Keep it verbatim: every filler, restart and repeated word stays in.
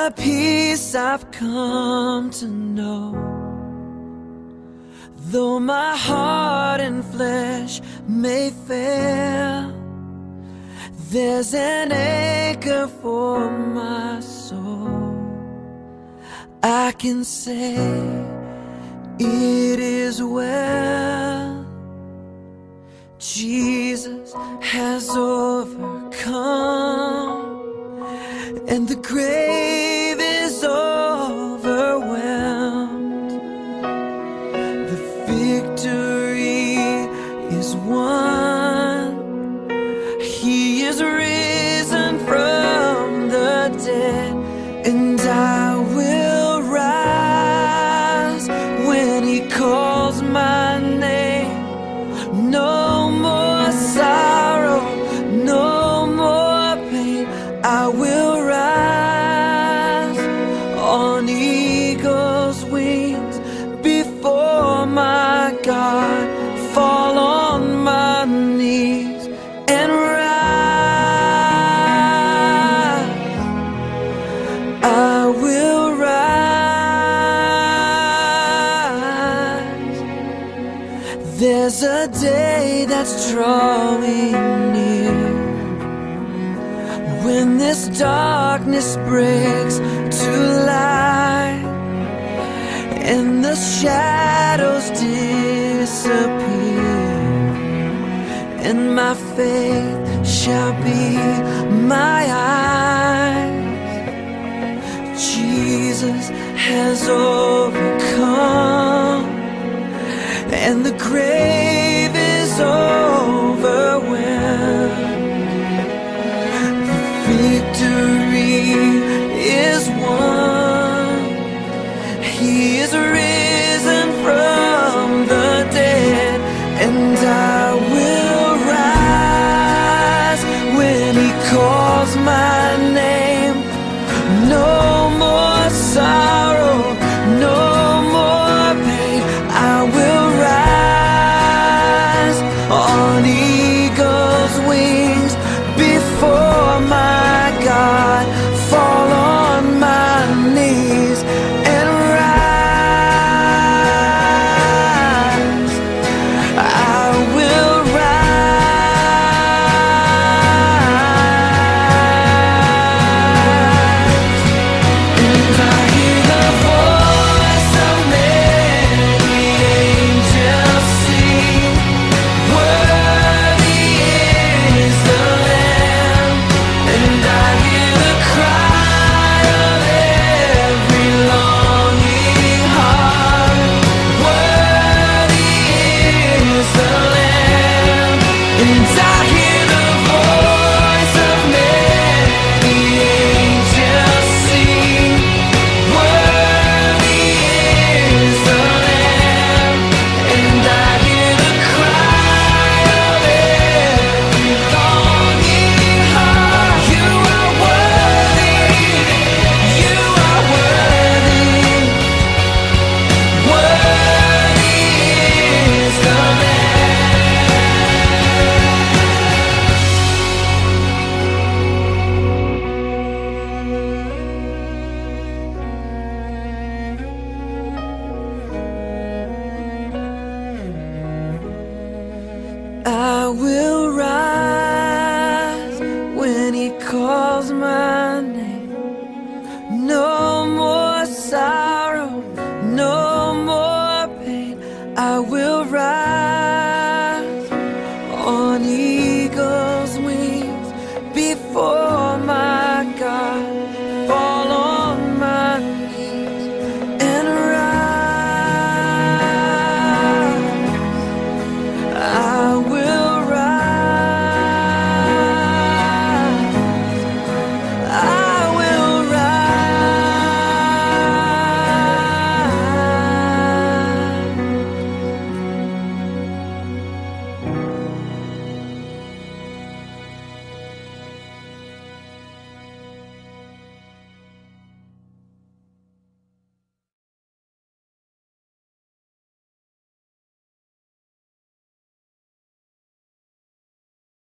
the peace I've come to know. Though my heart and flesh may fail, there's an anchor for my soul. I can say it is well. Jesus has overcome, and the grave is overwhelmed. The victory is won. He is risen from the dead, and I will rise when he calls my name. No more sorrow, no more pain. I will rise on eagle's wings before my God, fall on my knees and rise. I will rise. There's a day that's drawing near, when this darkness breaks to light, and the shadows disappear, and my faith shall be my eyes. Jesus has overcome, and the grave is overwhelmed. Victory is won. He is risen from the dead, and I will rise when he calls my name. No more sorrow, no more pain. I will rise on eagle's wings before my God, fall on my knees and rise. I will rise. And I hear the voice of many angels sing, worthy is the Lamb. And I hear the cry of every longing heart, worthy is the Lamb. And I hear the voice of many angels sing, worthy is the Lamb. And I hear the cry of every longing heart, you are worthy, you are worthy, worthy is the I will rise when he calls